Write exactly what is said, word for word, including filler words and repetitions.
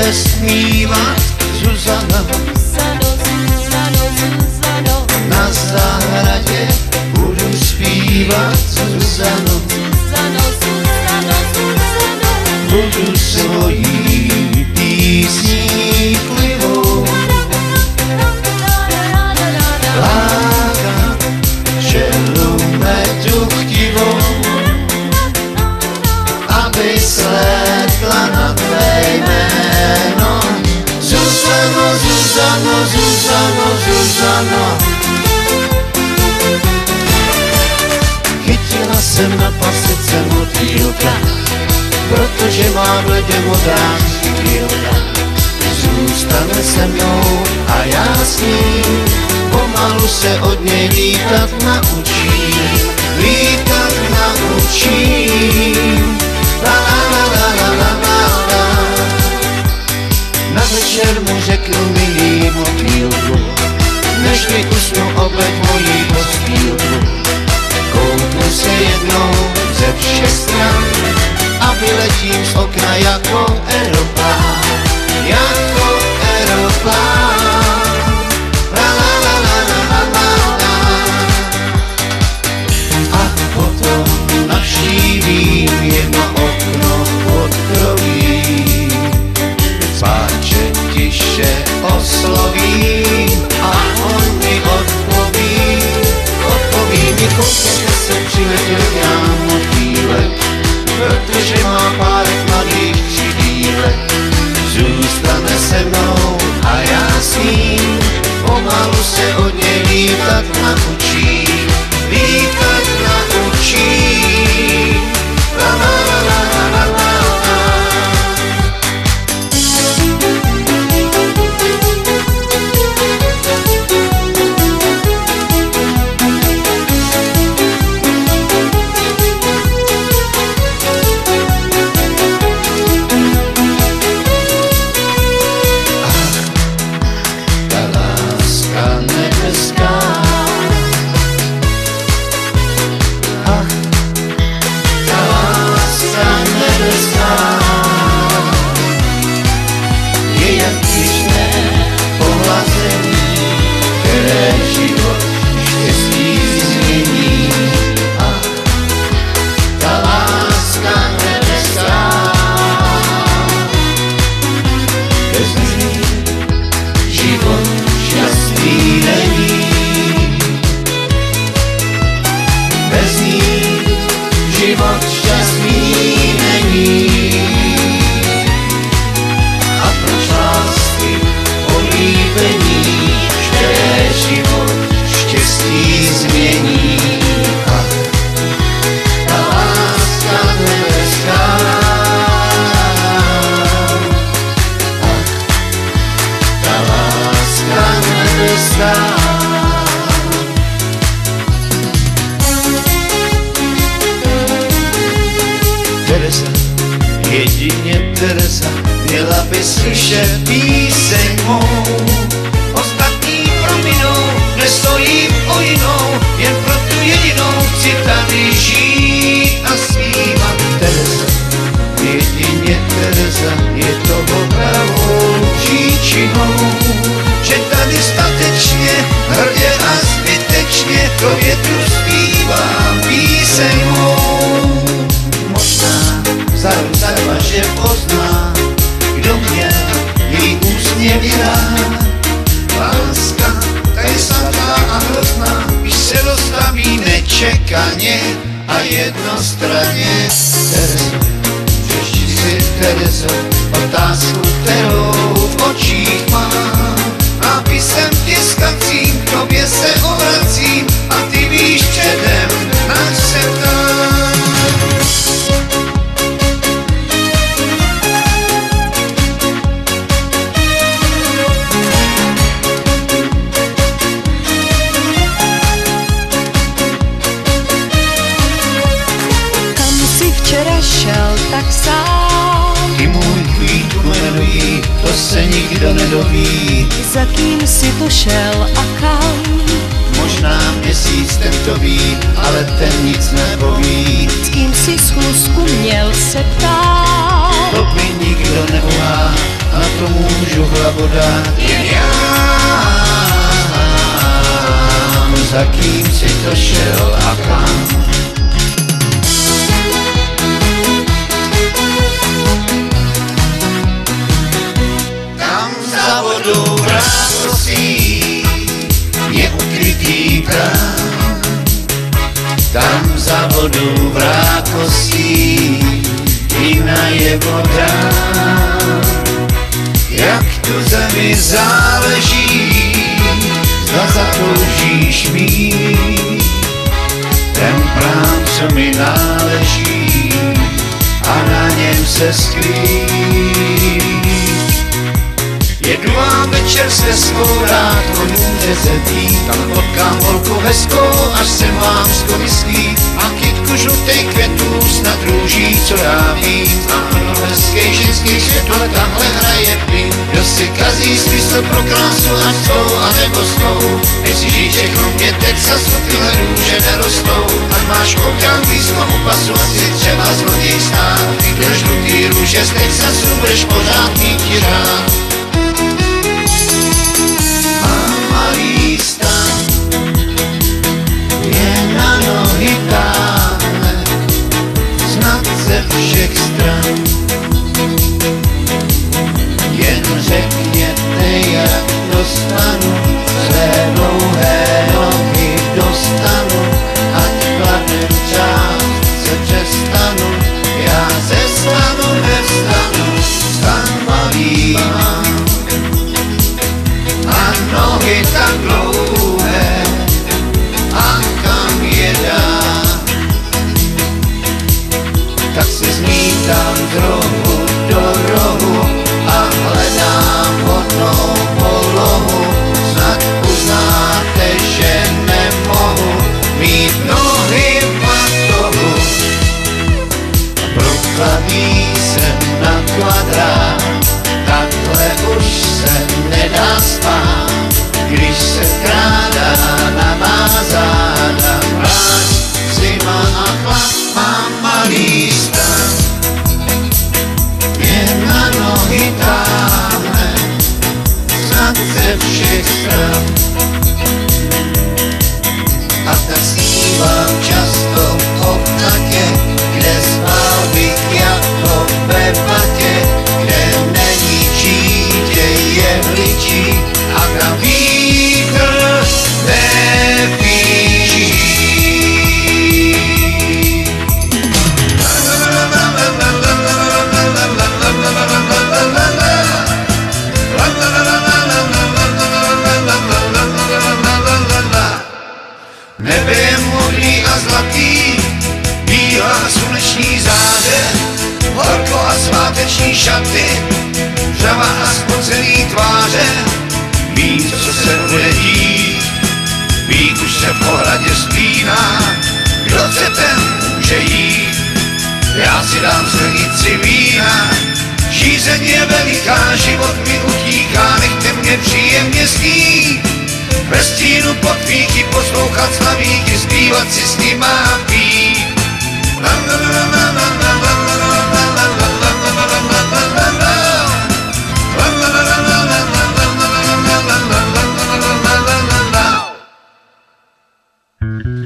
budeme zpívat, Zuzano, Zuzano, Zuzano, Zuzano. na zahradě budu zpívat, Zuzano, Zuzano, Zuzano, Zuzano. budu svojí písní klivou lákat želu medu chtivou, aby slétla na tvé jméno. Zuzano, Zuzano, Zuzano, Zuzano. Chytila jsem na pasice motýlka, protože má v ledě modrá křídílka. Zůstane se mnou a já s ním, pomalu se od něj lítat naučím, lítat naučím. La la la la la la la la. Na večer mu řeknu milý motýlku, než mi usnu obleť mojí postýlku. Kouknu se jednou ze všech stran a vyletím z okna jako aeroplán, jako aeroplán. La la la la la la la. A potom navštívím jedno okno pod kroví, páče tiše oslovím a on mi odpoví, odpoví mi, koukejte se, přiletěl k nám motýlek, protože má párek mladých křidílek. Zůstane se mnou a já s ním, pomalu se od něj lítat naučím, lítat naučím. La la la la la la la. Tereza, jedině Tereza, měla by slyšet píseň mou. Ostatní prominou, nestojím o jinou, jen pro tu jedinou chci tady žít a zpívat. Tereza, jedině Tereza, je toho pravou příčinou, že tady statečně, hrdě a zbytečně do větru zpívám píseň mou. Možná za rok, za dva, že pozná, kdo měl její úsměvy rád. Láska, ta je svatá a hrozná, když se dostaví nečekaně a jednostranně. Terezo, přečti si, Terezo, otázku, kterou v očích mám. Nápisem tiskacím k tobě se obracím a ty víš předem, nač se ptám. Šel tak sám. Ty můj kvít jmenují, to se nikdo nedoví. Za kým si to šel a kam? Možná měsíc ten to ví, ale ten nic nepoví. S kým si schůzku měl se ptát? To by nikdo nevolá, a to můžu hlavu dát jen já. Za kým si to šel a kam? Tam za vodou vrátosí je ukrytý prach. Tam za vodou vrátosí jiná je voda. Jak tu zemi záleží, zda zatoužíš mít ten plán, co mi náleží, a na něm se skrýt. Jedu vám večer se svou rádkou, můžete být, tam potkám holku hezkou, až jsem vám skoviský, a kytku žlutej květů, snad růží, co já vím. Ano, hezký ženský svět, ale tamhle hraje plyn. Kdo si kazí smysl pro krásu a svou, anebo svou. Nechci žít všechno mě Texasu, tyhle růže nerostou. A máš okrán blízko u pasu, asi třeba zloděj stát. Tyhle žlutý růže z Texasu, budeš pořád mít ti rád. Malý stan je na nohy táhle, snad ze všech stran. Jen řekněte, jak dostanu své dlouhé nohy dostanu, ať kladem čas se přestanu, já ze stanu nevstanu. Stan malý mám a nohy tak dlouhé, a kam je dát, tak se zmítám z rohu do rohu a hledám hodnou polohu. Snad uznáte, že nemohu mít nohy v batohu. Prokladý jsem na kvadrát, takhle už se nedá spát, když se krádá na má záda. Mráz, zima a chlad, mám malý stan, je na nohy táhne, snad ze všech stran. A tak snívám často o chatě, kde spál bych jako ve patě, kde není čítě jehličí a kam vítr nepíší. Nebe je modrý a zlatý, bílá sluneční záře, horko a sváteční šaty, žava a spocený tváře. Vím, co se bude dít, vík už se v pohradě zpíná, kdo chce, ten může jít, já si dám sklenici vína. Žízeň je veliká, život mi utíká, nechte mě příjemně snít, ve stínu pod víky poslouchat slavíky, zpívat si s ním mám pít. La